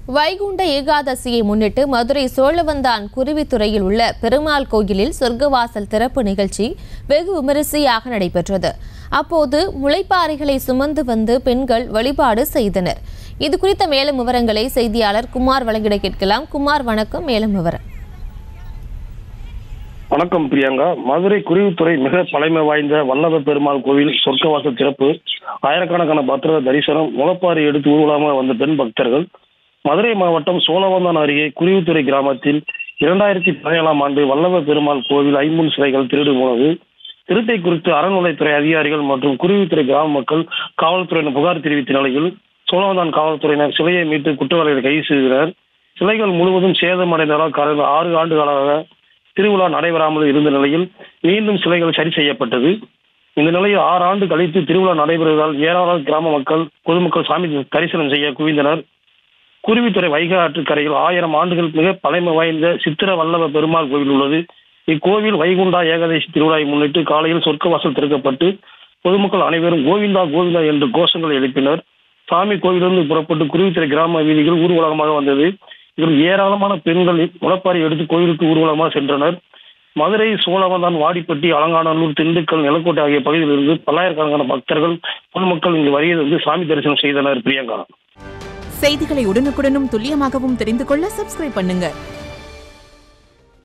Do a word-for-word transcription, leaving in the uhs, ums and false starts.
வைகுண்ட ஏகாதசியை முன்னிட்டு மதுரை சோழவந்தான் குருவித்துறையில் உள்ள பெருமாள் கோயிலில் சொர்க்கவாசல் திறப்பு நிகழ்ச்சி வெகு விமரிசையாக நடைபெற்றது. அப்போது முளைப்பாறைகளை சுமந்து வந்து பெண்கள் வழிபாடு செய்தனர். இது குறித்த மேலும் விவரங்களை செய்தியாளர் குமார் வழங்கிட கேட்கலாம். குமார், வணக்கம். மேலும் விவரம். வணக்கம் பிரியங்கா. மதுரை குருவித்துறை மிக பழமை வாய்ந்த வல்லப பெருமாள் கோவில் சொர்க்கவாசல் திறப்பு, ஆயிரக்கணக்கான பக்தர்கள் தரிசனம், முளைப்பாறை எடுத்து ஊர்வலமாக வந்த பெண் பக்தர்கள். மதுரை மாவட்டம் சோழவந்தான் அருகே குருவித்துறை கிராமத்தில் இரண்டாயிரத்தி பதினேழாம் ஆண்டு வல்லப பெருமாள் கோவில் ஐம்பொன் சிலைகள் திருடு போனது. திருட்டை குறித்து அறநிலைத்துறை அதிகாரிகள் மற்றும் குருவித்துறை கிராம மக்கள் காவல்துறையினர் புகார் தெரிவித்த நிலையில் சோழவந்தான் காவல்துறையினர் சிலையை மீட்டு குற்றவாளிகளை கைது செய்தனர். சிலைகள் முழுவதும் சேதமடைந்ததால் கடந்த ஆறு ஆண்டுகளாக திருவிழா நடைபெறாமல் இருந்த நிலையில் மீண்டும் சிலைகள் சரி செய்யப்பட்டது. இந்த நிலையில் ஆறு ஆண்டு கழித்து திருவிழா நடைபெறுவதால் ஏராளமான கிராம மக்கள் பொதுமக்கள் சாமி தரிசனம் செய்ய குவிந்தனர். குருவித்துறை வைகை ஆற்று கரையில் ஆயிரம் ஆண்டுகள் மிக பழமை வாய்ந்த சித்திர வல்லப பெருமாள் கோவில் உள்ளது. இக்கோவில் வைகுண்டா ஏகாதசி திருவிழாவை முன்னிட்டு காலையில் சொர்க்கவாசல் திறக்கப்பட்டு பொதுமக்கள் அனைவரும் கோவிந்தா கோவிந்தா என்று கோஷங்களை எழுப்பினர். சாமி கோவிலிருந்து புறப்பட்டு குருவித்துறை கிராம வீதிகள் ஊர்வலகமாக வந்தது. இதில் ஏராளமான பெண்கள் முளைப்பாறை எடுத்து கோயிலுக்கு ஊர்வலமாக சென்றனர். மதுரை, சோழவந்தான், வாடிப்பட்டி, அலங்காநல்லூர், திண்டுக்கல், நிலக்கோட்டை ஆகிய பகுதியிலிருந்து பல்லாயிரக்கணக்கான பக்தர்கள் பொதுமக்கள் இங்கு வருகை வந்து சாமி தரிசனம் செய்தனர். பிரியங்கா, செய்திகளை உடனுக்குடனும் துல்லியமாகவும் தெரிந்து கொள்ள சப்ஸ்கிரைப் பண்ணுங்க.